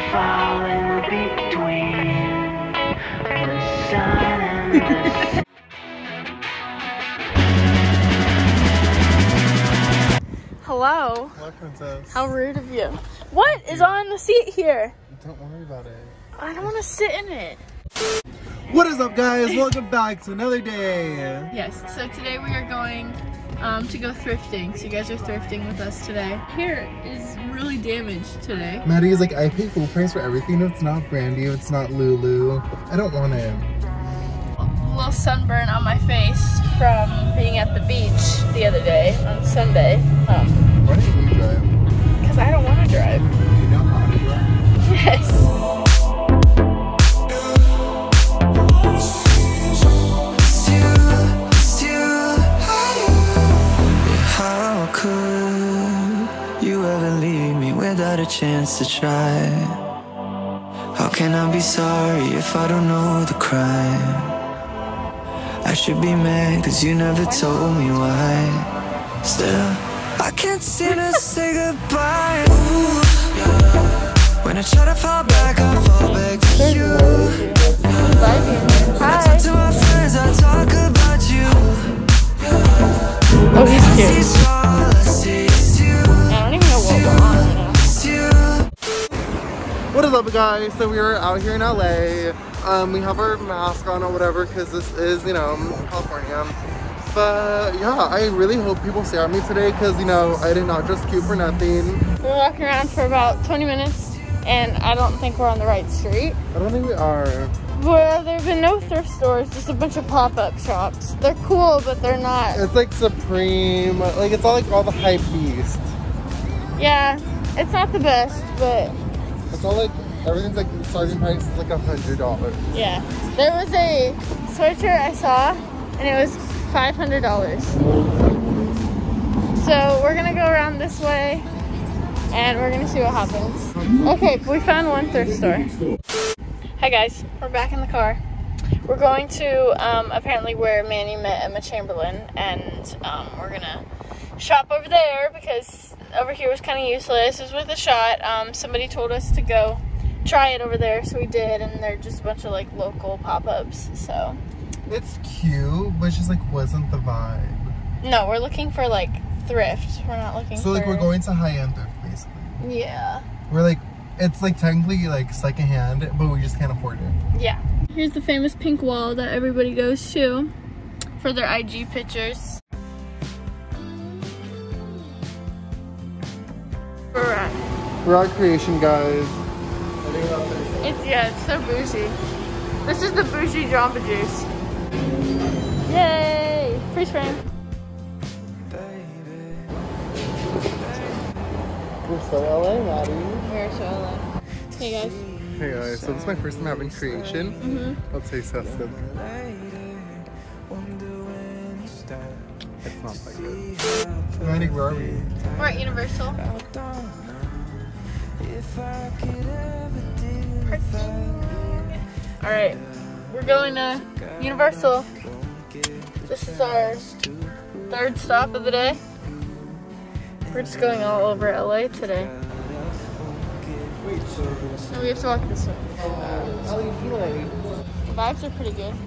falling between the sun and the sea. Hello. Hello, princess. How rude of you. What is on the seat here? Don't worry about it. I don't want to sit in it. What is up, guys? Welcome back to another day. Yes, so today we are going to go thrifting. So you guys are thrifting with us today. Hair is really damaged today. Maddie is like, I pay full price for everything. If it's not Brandy, if it's not Lulu, I don't want it. A little sunburn on my face from being at the beach the other day on Sunday. Why didn't you drive? Because I don't want to drive. Do you know how to drive? Yes. How could you ever leave me without a chance to try? How can I be sorry if I don't know the crime? I should be mad cause you never told me why. Still, I can't seem to say goodbye. Ooh, yeah. When I try to fall back, I fall back to you. When I talk to my friends, I talk about you. Oh, he's cute. I don't even know what we're on right now. What is up, guys? So we are out here in LA. We have our mask on or whatever because this is, you know, California. But yeah, I really hope people stare at me today because, you know, I did not just cute for nothing. We're walking around for about 20 minutes and I don't think we're on the right street. I don't think we are. Well, there have been no thrift stores, just a bunch of pop-up shops. They're cool, but they're not. It's like Supreme, like it's all like all the hype beast. Yeah, it's not the best, but It's all like, everything's like, the starting price is like $100. yeah. There was a sweatshirt I saw and it was $500. So we're gonna go around this way and we're gonna see what happens. Okay, we found one thrift store. Hi guys, we're back in the car. We're going to apparently where Manny met Emma Chamberlain, and we're gonna shop over there because over here was kind of useless. It was worth a shot. Somebody told us to go try it over there, so we did, and they're just a bunch of like local pop-ups. So It's cute, but it's just like wasn't the vibe. no, we're looking for like thrift. We're not looking So like for... we're going to high-end thrift basically. Yeah. We're like, it's like technically like secondhand, but we just can't afford it. Yeah. Here's the famous pink wall that everybody goes to for their IG pictures. We're at. We're at Creation, guys. It's so bougie. This is the bougie Jamba Juice. Yay! Freeze frame. We're so LA, Maddie. We're so LA. Hey guys. Hey guys, so this is my first time having Creation. Let's say Sesame. It's not that good. Maddie, where are we? We're at Universal. Alright, we're going to Universal. This is our third stop of the day. We're just going all over LA today. No, we have to walk this way. The vibes are pretty good.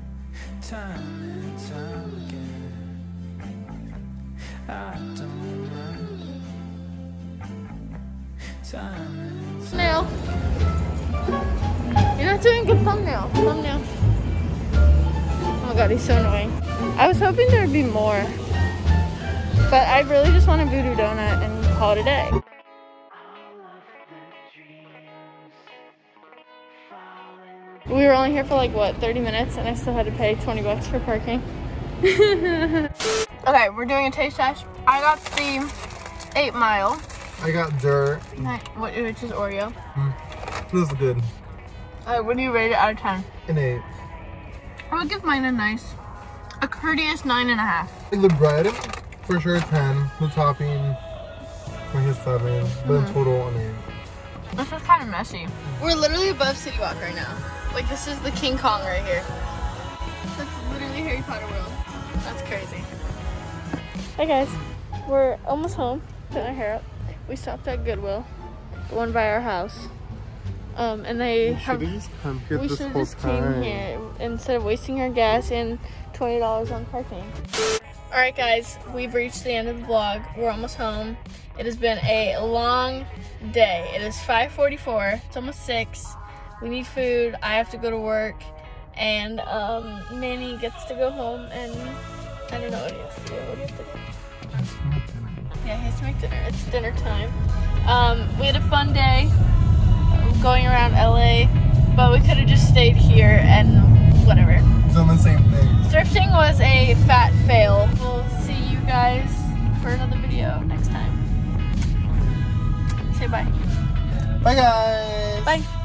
Thumbnail. You're not doing good thumbnail. Thumbnail. Oh my god, he's so annoying. I was hoping there would be more. But I really just want a voodoo donut and call it a day. We were only here for like, what, 30 minutes and I still had to pay 20 bucks for parking. Okay, we're doing a taste test. I got the 8 Mile. I got dirt. Which is Oreo. This is good. Alright, what do you rate it out of 10? An 8. I would give mine a courteous 9.5. Like the bread, for sure 10. The topping, like a 7. But in total, an 8. This is kind of messy. We're literally above City Walk right now. Like, this is the King Kong right here. That's literally Harry Potter world. That's crazy. Hey guys, we're almost home. Putting our hair up. We stopped at Goodwill, the one by our house. And they have. Just come here We this should whole just came time. here instead of wasting our gas and $20 on parking. All right, guys, we've reached the end of the vlog. We're almost home. It has been a long day. It is 5:44. It's almost 6. We need food. I have to go to work, and Manny gets to go home, and I don't know what he has to do. What do you have to do? Yeah, he has to make dinner. It's dinner time. We had a fun day going around LA, but we could have just stayed here and whatever. Done the same thing. Thrifting was a fat fail. We'll see you guys for another video next time. Say bye. Bye, guys. Bye.